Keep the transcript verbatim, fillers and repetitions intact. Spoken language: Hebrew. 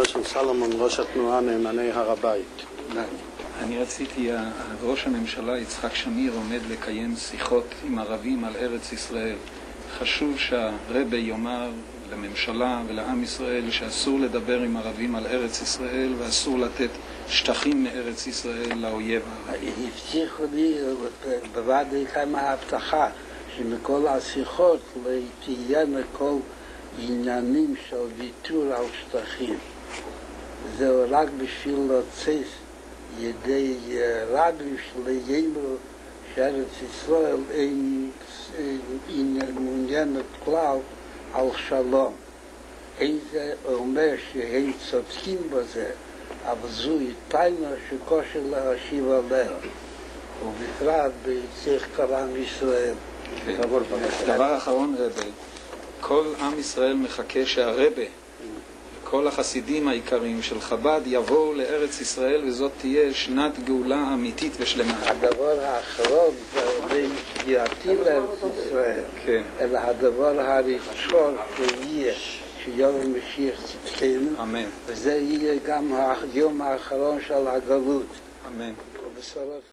לדבר של סלומון, ראש התנועה נאמני הר הבית. אני רציתי, ראש הממשלה יצחק שמיר עומד לקיים שיחות עם ערבים על ארץ ישראל. חשוב שהרבי יאמר לממשלה ולעם ישראל שאסור לדבר עם ערבים על ארץ ישראל ואסור לתת שטחים מארץ ישראל לאויב. הבטיחו לי בוודאי כמה הבטחה שמכל השיחות לא תהיינה כל עניינים של ויתור על שטחים. זהו רק בשביל לצאת ידי רבים שליימו שארץ ישראל אין מעוניינת כלל על שלום. אין זה אומר שהם צודקים בזה, אבל זו איתנו שקושר להשיב עליה, ובפרט בצריך כל עם ישראל. דבר אחרון רבי, כל עם ישראל מחכה שהרבי, כל החסידים העיקריים של חב"ד יבואו לארץ ישראל, וזאת תהיה שנת גאולה אמיתית ושלמה. הדבר האחרון זה בין יעתי לארץ ישראל, כן. אלא הדבר הראשון שיהיה שיום המשיח צדקנו, אמן. וזה יהיה גם היום האחרון של הגלות. אמן. ובשורות